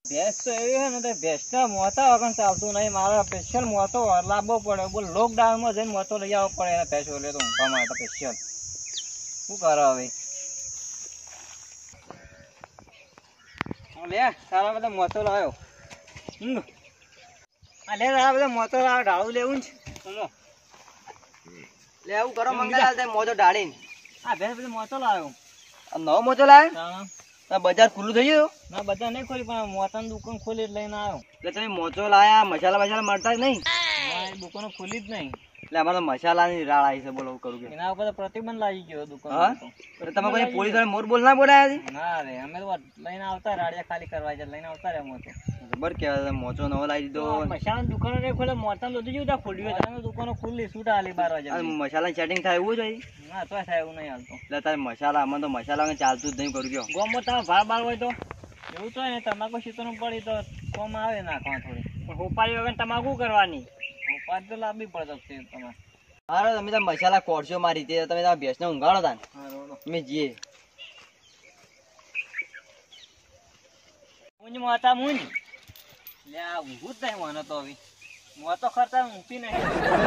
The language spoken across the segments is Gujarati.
ભેંસ તો એવી છે ને તે ભેંસના મોતા વગર ચાલતું નહીં. મારે સ્પેશિયલ મોતો લાવવો પડે. બોલ લોકડાઉનમાં જઈને મોતો લઈ આવવો પડે એના ભેંસો લે તો ઊંઘવા માટે સ્પેશિયલ. શું કરો હવે? લે સારા બધા મોતો લાવ્યો. લે સારા બધા મોતો લાવ્યો. ઢાળું લેવું છે. લે આવું કરો મંગળાલ તે મોજો ઢાળીને. હા ભેંસ બધો મોતો લાવ્યો. આ નવો મોજો લાવ્યો? આ બજાર ખુલ્લું થઈ ગયું? ના બધા નહીં ખોલી પણ મોતાની દુકાન ખોલી લઈને આવ્યો. એટલે તમે મોજો લાયા, મસાલા મળતા જ નહીં? દુકાનો ખુલી જ નહીં. એટલે અમારે તો મસાલાની રાળ આવી છે. બોલો કરું કે એના ઉપર પ્રતિબંધ લાગી ગયો દુકાન. તમે કોઈ પોલીસ વાળા મોર બોલ ના બોલાયા છે? ના રે અમે તો લઈને આવતા રાડિયા ખાલી કરવા છે લઈને આવતા રે મોતો. ખબર કેવાય મોચો નવો લાવી દીધો. મસાલાની દુકાનો નહીં ખોલે. મોતાનું બધું જેવું ખોલ્યું હોય. દુકાનો ખુલ્લી છૂટા હાલી 12 વાગે. મસાલા સેટિંગ થાય એવું જોઈએ? ના તો થાય એવું નહીં હાલતું. એટલે તારે મસાલા આમાં તો મસાલા ચાલતું જ નહીં. કરું કયો ગોમો તમે ભાર બાર હોય તો એવું તો ને તમાકુ શીતોનું પડી તો કોમ આવે નાખવા થોડી. ઉપાડી વગર તમાકુ કરવાની. ઉપાડી તો લાવવી પડે તમારે. હારો તમે તો મસાલા કોડશો મારી તે તમે તમારા ભેંસને ઊંઘાડો તા અમે જઈએ. મુંજ મોતા મુંજ લે આ ઊંઘું જ નહીં મને તો હવે. મોતો ખર્ચા ઊંઘતી નહીં.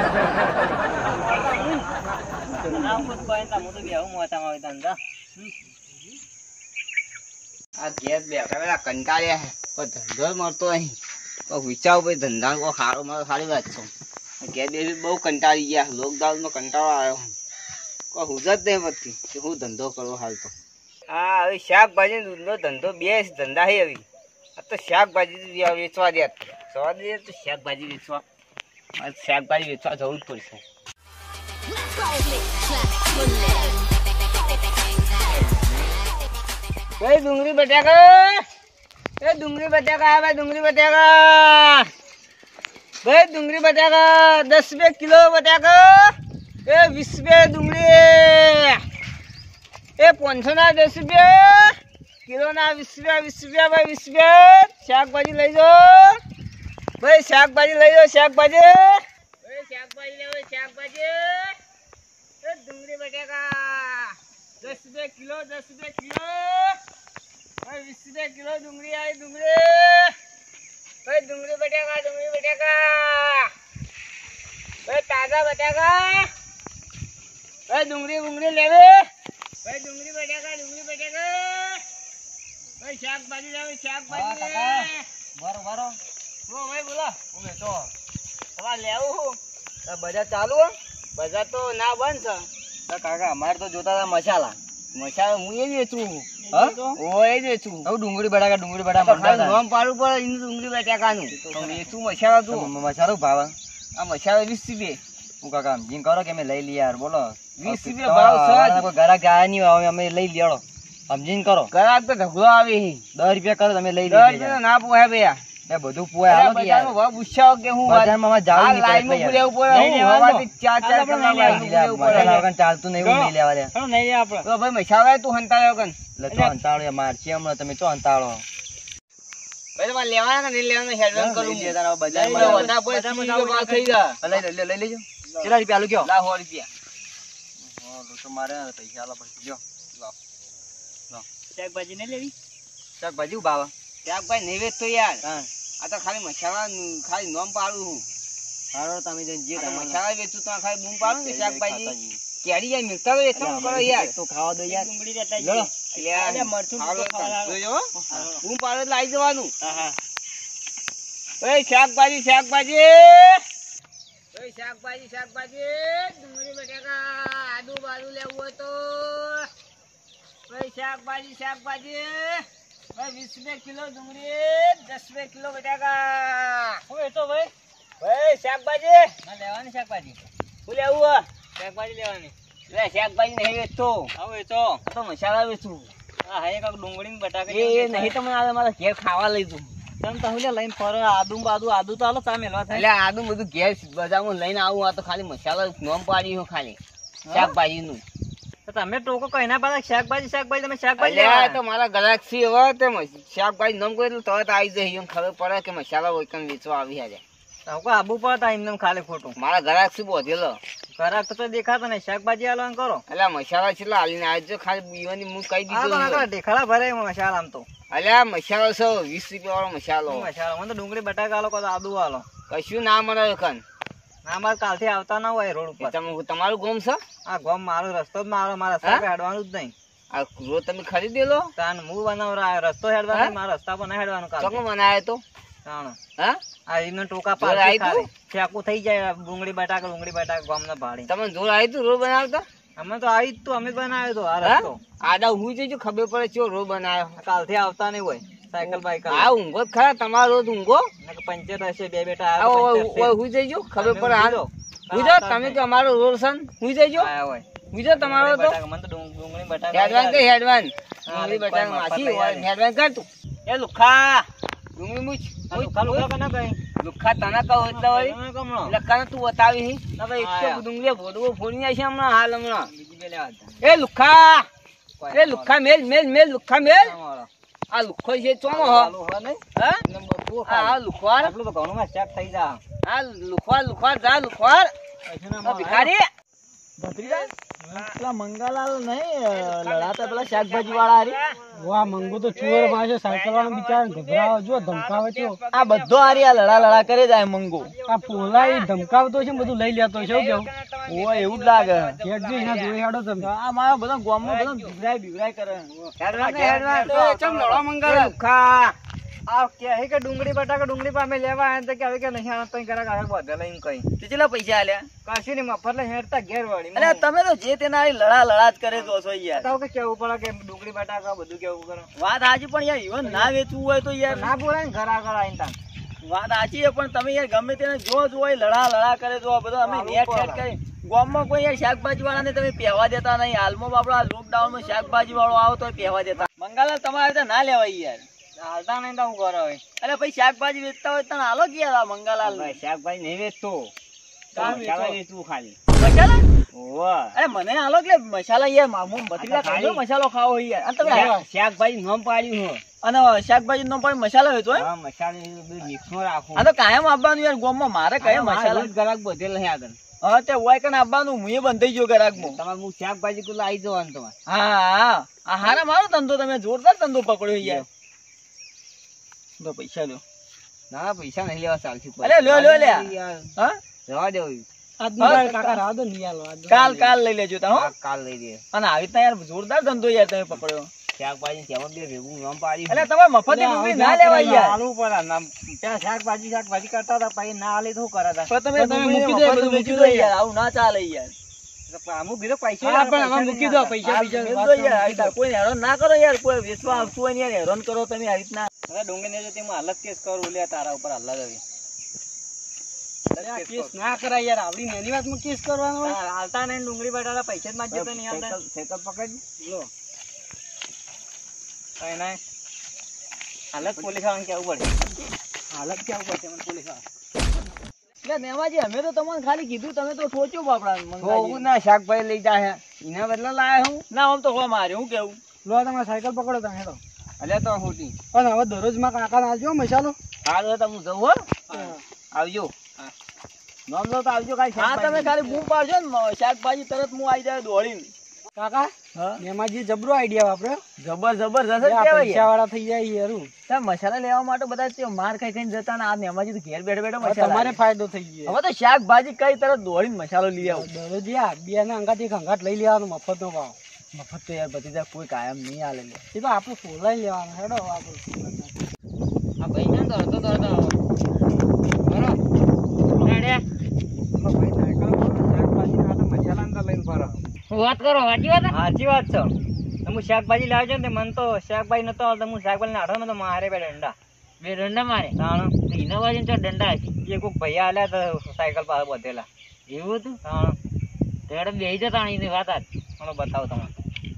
આ ગેસ બેઠા પેલા કંટાળ્યા પણ ધંધો મળતો નહીં. વિચાર ભાઈ ધંધા કોઈ સારો મારો સારી વાત છે. ગેસ બે બહુ કંટાળી ગયા. લોકડાઉનમાં કંટાળો આવ્યો. કોઈ હુજ જ નહીં પડતી કે હું ધંધો કરવો હાલ તો. હા હવે શાકભાજી દૂધનો ધંધો બે ધંધા છે હવે. આ તો શાકભાજી વેચવા દે સવા દે તો શાકભાજી વેચવા. શાકભાજી વેચવા જવું જ પડશે. ભાઈ ડુંગળી બટાકા, એ ડુંગળી બટાકા આવે. ડુંગળી બટાકા ભાઈ, ડુંગળી બટાકા 10 રૂપિયા કિલો. બટાકા એ 20 રૂપિયા. ડુંગળી એ 500 ના 10 રૂપિયા કિલો ના 20 રૂપિયા. ભાઈ 20 રૂપિયા. શાકભાજી લઈ જાઓ ભાઈ. શાકભાજી લઈ જાઓ. શાકભાજી ભાઈ શાકભાજી લેવો. શાકભાજી એ ડુંગળી બટાકા 10 રૂપિયા કિલો. 10 રૂપિયા કિલો. ભાઈ 20 રૂપિયા કિલો. ડુંગળી આવી. ડુંગળી ભાઈ ડુંગળી બટાકા. ડુંગળી બટાકા ભાઈ તાજા બટાકા. ભાઈ ડુંગળી લેવી. ભાઈ ડુંગળી બટાકા. ડુંગળી બટાકા ભાઈ શાકભાજી લેવી. શાકભાજી બરો બરો ભાઈ બોલો. અમે તો તમારે લેવું બજાર ચાલુ? બજાર તો ના બંધ છે કાકા. અમારે તો જોતા હતા મસાલા. મસાલા હું એ જ વેચું. ડુંગળી બટાકા. ડુંગળી બટાકા નામ પાડવું પડે એનું. ડુંગળી બટાકાનું વેચું. મસાલા તું મસાલો ભાવ. આ મસાલા 20 રૂપિયા. હું કાકા સમજીને કરો કે અમે લઈ લઈએ યાર. બોલો 20 રૂપિયા ભાવ. કોઈ ગ્રાહક ગયા નહીં આવે અમે લઈ લેડો. સમજીને કરો. ગ્રાહક તો ઢગલો આવે. 10 રૂપિયા કરો તમે લઈ લઈએ. ના પોહાય ભાઈ. એ બધું પોહાય હાલો કે યાર. ભાવ પૂછ્યો કે હું બજારમાં જાવ નહીં. લાઈનમાં પૂરેવું પડે. હવાથી 4 કલાક ચાલતું નહીં. એવું નહીં લેવા દે. નહીં આપણે તો ભાઈ મસાલા તું હંતાળ્યો કન. એટલે તો હંતાળો મારશે હમણાં. તમે તો હંતાળો ભાઈ. તમારે લેવાના કે નહીં લેવાના હેડવાન કરું. બજારમાં વધારે ભાવ થઈ ગયા. લઈ લેજો. કેટલા રૂપિયા આલુ કયો? 100 રૂપિયા. તો મારે પૈસા આલા પડશે. લ્યો લો. શાકભાજી નહીં લેવી? શાકભાજી ભાવ. શાકભાજી નહીં વેચતો યાર. આ તો ખાલી મસાલા ખાલી નોમ પાડું હું. હારો તમે જે મસાલા વેચું તો ખાલી બૂમ પાડું ને. શાકભાજી કેરી જાય મિલતા તો એટલું કરો યાર. તો ખાવા દો યાર. ડુંગળી લેતા જઈએ. મરચું બૂમ પાડો એટલે આવી જવાનું. ભાઈ શાકભાજી. શાકભાજી ડુંગળી બટાકા આદુ બાદુ લેવું હોય તો ભાઈ શાકભાજી. ભાઈ 20 રૂપિયા કિલો ડુંગળી. 10 રૂપિયા કિલો બટાકા. હું એ તો ભાઈ શાકભાજી ના લેવાની. શાકભાજી શું લેવું? શાકભાજી લેવાની. શાકભાજી નહીં વેચતો. હવે તો મસાલા વેચું. હા હા કાંક ડુંગળી બટાકા એ નહીં તો મને મારા ઘેર ખાવા લઈ તું. તમે તો લઈને ફરો. આદુ તો હાલો ચા મેલવા થાય. એટલે આદુ બધું ગેસ બજારમાં લઈને આવું. આ તો ખાલી મસાલા નોમ પાડી ખાલી શાકભાજી નું. તમે ટોકો કઈ ના પાડે. શાકભાજી તમે શાકભાજી તો મારા ગ્રાહક થી હવે તે શાકભાજી નોમ કોઈ તરત આવી જાય. ખબર પડે કે મસાલા વૈકન વેચવા આવી જાય. આબુ પડતા એમને ખાલી ખોટું. મારા ગ્રાહક થી બોધેલો. ગ્રાહક તો દેખાતો નહીં. શાકભાજી આલવાનું કરો. એટલે મસાલા છેલ્લા હાલીને આવજો. ખાલી બીવાની હું કહી દીધું. દેખાડા ભરે મસાલા આમ તો અલ્યા મસાલો છે 20 રૂપિયા વાળો મસાલો. મસાલો મને તો ડુંગળી બટાકા આલો કો તો આદુ આલો. કશું ના મળે કન. ના મારે કાલથી આવતા ના હોય રોડ ઉપર. તમારું ગોમ છે આ ગોમ મારો રસ્તો જ મારો, મારા રસ્તા હેડવાનું જ નહીં. આ રોજ તમે ખરીદેલો તાન હું બનાવ રસ્તો હેડવાનો નહીં, મારા રસ્તા પર ના હેડવાનું કાલ. ચોકમાં બનાવ્યો તો તાણ હા આ એમને ટોકા જોર આયુ પાડી તું? ફેંકું થઈ જાય ડુંગળી બટાકા ગોમના ભાડી. તમને જોર આવી તું રોડ બનાવતા? અમે તો આવી જ તું, અમે બનાવ્યો તો આ હા? રસ્તો. આડા હું જઈજો ખબર પડે ચો રોડ બનાવ્યો. કાલથી આવતા નહીં હોય સાયકલ બાઈકલ. આ ઊંઘો જ ખરા તમારો રોજ ઊંઘો. પંચર હશે બે બેટા આવ્યા તો પંચર છે. હું જઈજો ખબર અમે પડે. હા ઊંઘી હું જો તમે કે અમારો રોડ છે હું જઈજો આયા હોય. હું જો તમારો તો બટાકા, મને તો ડુંગળી બટાકા હેડવાન કે હેડવાન હા, ડુંગળી બટાકા મફત માસી લઈ હોય આવે. હેડવાન કર તું. એ લુખા ડુંગળી મૂછ લુખા લુખા કે ના કઈ લુખા તને કહો એટલે વળી તમે કમણો. એટલે કાને તું બતાવી હી ના ભાઈ આયા. એક ડુંગળી ભોડવો ફોડી નાખી હમણાં હાલ હમણાં. બીજી બે લેવા હતા. એ લુખા એ લુખા મેલ લુખા મેલ. તમારો. આ લુખો છે ચોમો હો આલુ હોય નહીં? હા એમને બધું આ ખાલી. લુખવાર આટલું તો ઘણું માં ચેક થઈ જા. આ લુખવાર જા લુખવાર પૈસા ના આ મળે. ભિખારી ભત્રીજા? પેલા મંગાલાલ નહીં લડાતા પેલા શાકભાજી વાળા હારી? વાહ મંગુ તો ચુવર માં છે સાયકલ વાળો બિચારો ગભરાવો જો ધમકાવે છે આ બધો હારી આ લડા કરે જાય મંગુ. આ પોલા એ ધમકાવતો છે ને બધું લઈ લેતો છે કેવું ઓય એવું જ લાગે. જેટ જો એના જોઈ હેડો તમે આ મારા બધા ગામમાં બધા બિગડાય કરે. હેડવાન કે હેડવાન એ ચમ લડવા મંગાવે લુખા આ કે કે ડુંગળી બટાકા ડુંગળી પાસે લેવા આયા તો કે હવે કે નહીં આના તો કરા કાઢે બધે લઈને કઈ. કેટલા પૈસા આલ્યા? કાશી ની મફત લઈને હેડતા ઘેર વળી. અરે તમે તો જે તેના લડા જ કરે તો છો યાર. તાવ કે કેવું પડે કે ડુંગળી બટાકા બધું કેવું કરે. વાત સાચી પણ યાર ઈવન ના વેચવું હોય તો યાર ના બોલાય ને ઘર આગળ આવીને તાન. વાત સાચી છે પણ તમે યાર ગમે તેને જો હોય લડા કરે તો બધો અમે નેટ સેટ કરી ગામમાં કોઈ યાર શાકભાજી વાળાને તમે પહેવા દેતા નહીં. હાલમાં આપણા લોકડાઉનમાં શાકભાજી વાળો આવો તો પહેવા દેતા. મંગાલા તમારે તો ના લેવાય યાર. હાલતા નહીં તો હું કરો હવે. અરે ભાઈ શાકભાજી વેચતા હોય તો હાલો કે યાર આ મંગાલાલ શાકભાજી નહીં વેચતો. કામ મસાલા વેચો. વેચવું ખાલી. મસાલા ઓવા. અરે મને હાલો કે મસાલા યાર મામુ બત્રીલા ખાજો મસાલો ખાવો યાર. અને તમે શાકભાજી નામ પાડ્યું હું. અને શાકભાજી નો પણ મસાલો વેચો હોય. હા મસાલા બધું મિક્સમાં રાખું. આ તો કાયમ આપવાનું યાર ગામમાં મારે કઈ મસાલા ગરાક બધે લઈ આગળ. હા તે હોય કને આપવાનું મુએ બંધાઈ ગયો ગરાકમાં. તમારે હું શાકભાજી કુલ આવી જવાનું તમારે. હા આ હારા મારો ધંધો તમે જોરદાર ધંધો પકડ્યો યાર. તો પૈસા લ્યો. ના પૈસા નહીં લેવા ચાલશે. અરે લ્યો લે. હા જવા દેવું. આજની કાકા રાહ દો નહીં આલો કાલ લઈ લેજો તા હો. કાલ લઈ દે. અને આવી રીતના યાર જોરદાર ધંધો યાર તમે પકડ્યો. શાકભાજી સેવન બે ભેગું નામ પાડ્યું. એટલે તમારે મફતે ડુંગળી ના લેવાય યાર. આલુ પર નામ ત્યાં શાકભાજી કરતા હતા પછી ના આલે તો કરાતા. પણ તમે મૂકી ડુંગળી દો, મફતે બધું મૂકી મૂકી દો દો યાર. આવું ના ચાલે યાર. અમુક બીજો પૈસા હા પણ આમાં મૂકી દો પૈસા આ બીજા મેલ દો યાર. આવી રીતના કોઈ હેરાન ના કરો યાર. કોઈ વેચવા આવતું હોય ને યાર હેરાન કરો તમે આવી રીતના. ડુંગળી ને જો તેમાં અલગ કેસ કરું લે તારા ઉપર અલગ આવી. કેસ ના કરાય યાર આવડી નાની વાતમાં કેસ કરવાનો હોય હાલતા નહીં ડુંગળી બટાટા પૈસા જ માંગજે તો નહીં હાલતા. સાયકલ પકડ લો કઈ નહીં હાલત પોલીસ વાળાને કેવું પડે. હાલત કેવું પડશે મને પોલીસ વાળા. એટલે નેમાજી અમે તો તમને ખાલી કીધું તમે તો ઠોચ્યો બાપડા હું મંગાજી. ના શાકભાજી લઈ જાય એના બદલા લાયા હું. ના આમ તો હો મારે હું કેવું. લો તમારે સાયકલ પકડો તમે હેડો અલ્યા તો હોટી અને હવે દરરોજ માં કાકા નાખજો મસાલો હાલ તો હું જઉં હો. આવજો. નામ લો તો આવજો કાંઈ હા તમે શાકભાજી. ખાલી બૂમ પાડજો ને શાકભાજી તરત હું આવી જાય દોડીને. કાકા હા એમાં જબરો આઈડિયા વાપર્યો જબરજસ્ત આ કહેવાય પૈસા યાર. વાળા થઈ જાય યારું ત્યાં મસાલા લેવા માટે બધા તે માર ખાઈ ખાઈને જતા ને આ નેમાજી તો ઘેર બેઠો બેઠો હવે મસાલા તમારે લે. ફાયદો થઈ ગયો હવે તો શાકભાજી કઈ તરત દોડીને મસાલો લઈ આવો. દરરોજ યાર બે ના અંગાત એક અંગાત લઈ લેવાનો મફત નો ભાવ મફત તો યાર બધી કોઈ કાયમ નહીં આલે લે. એ તો આપણે ફોલાઈ લેવાનો હેડો આપણે આ ભાઈ છે ને તો અડધો બરો રેડે. ભાઈ સાયકલ શાકભાજી ના મસાલા અંદર લઈને ફરો. વાત કરો સાચી વાત. સાચી વાત છે. હું શાકભાજી લાવ્યો છે ને મને તો શાકભાજી નતો આવતો. હું શાકભાજી નાઠો ને તો મારે બે દંડા. બે દંડા મારે તાણ એના બાજુ તો દંડા હતી. એ કોઈક ભૈયા આલ્યા તો સાયકલ પાસે બધેલા. એવું હતું તાણ તેડે બેહી જતા એની વાત આજ. મને બતાવો તમે.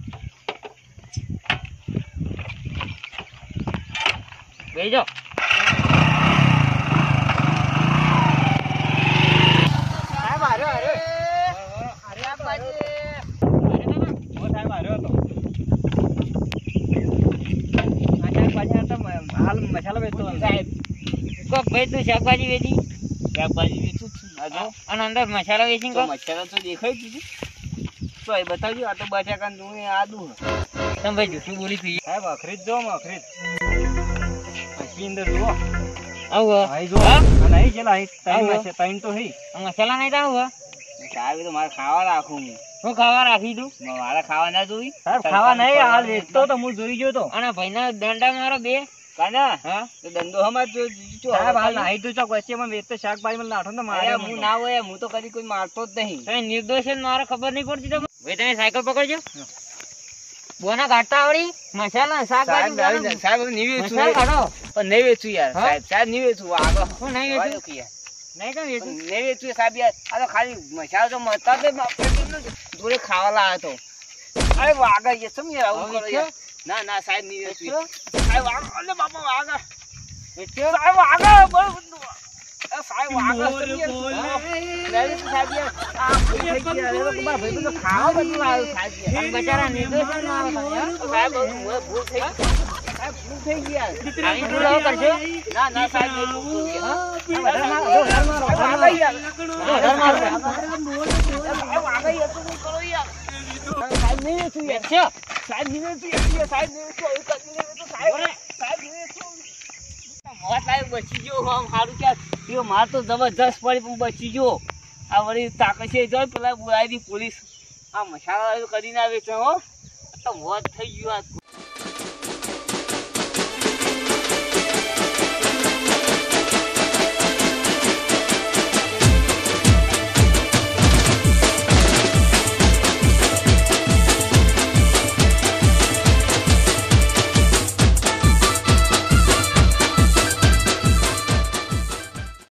બેહી જાઓ. સાહેબ હાર્યો હતો. આ શાકભાજી હતા હાલ મસાલો વેચતો હતો. સાહેબ કોક ભાઈ તું શાકભાજી વેચી શાકભાજી વેચું છું. આ જો અને અંદર મસાલા વેચી તો મસાલો તો દેખાય જ છે. તો એ બતાવજો. આ તો બટાકા ડુંગળી આદુ. તમે ભાઈ જૂઠું બોલી થઈ. સાહેબ અખરીજ જો અખરીજ. ડેકી અંદર જુઓ આવું આઈ જો અને આઈ છેલા આઈ ટાઈમ છે ટાઈમ તો હી મસાલા નહીં તાવું સાહેબ તો મારે ખાવા રાખું હું ખાવા રાખી દઉં મારે ખાવા ના જોઈ સાહેબ ખાવા નહીં હાલ વેચતો તો હું જોઈ ગયો તો અને ભાઈના દંડા મારો બે કાના હા તો ધંધો હમાર જો સાહેબ હાલ નાઈ તો ચોક વચ્ચે માં વેચતો શાકભાજી માં લાઠો તો મારે હું ના હોય હું તો કદી કોઈ મારતો જ નહીં તમે નિર્દોષ છે ને મારે ખબર નહીં પડતી તમે ભાઈ તમે સાયકલ પકડજો બોના કાઢતા આવડી મસાલા શાકભાજી સાહેબ નહીં વેચું મસાલા કાઢો પણ નહીં વેચું યાર હા? સાહેબ નહીં વેચું આગળ હું નહીં વેચું નહીં તો વેચું નહીં વેચું સાહેબ યાર આ તો ખાલી મસાલો તો મતા જ જોડે ખાવા લાવ્યો તો અરે વાગા એ સમ યાર આવું કરો યાર ના ના સાહેબ નહીં વેચું સાહેબ વાગા અલે બાપા વાગા વેચ્યો સાહેબ વાગા બળ બંધુ સાહેબ વાગા સમ યાર નહીં સાહેબ યાર આ થઈ ગયા અરે તો મારા ભાઈ તો ખાવા બધું આવ્યું સાહેબ યાર અને બચારા નિર્દોષ છે ને મારા સાહેબ ભૂલ થઈ ગઈ સાહેબ ભૂલ થઈ ગયા આવી ભૂલ હવે કરશો ના ના સાહેબ એ ભૂલ થઈ ગઈ વધારે મારો વાગા યાર વધારે મારો વાગા યાર તો કરો યાર સાહેબ નહીં વેચું યાર વેચ્યો સાહેબ નહીં વેચું યાર સાહેબ નહીં વેચું એવું કરી નહીં વેચું સાહેબ સાહેબ નહીં વેચું મોત સાહેબ બચી ગયો આમ સારું ક્યાં યો માર તો જબરજસ્ત પડી પણ બચી ગયો આ વળી તાકશે જોઈ પેલા બોલાવી પોલીસ આ મસાલા કરીને આવે છે હો તો મોત થઈ ગયું આ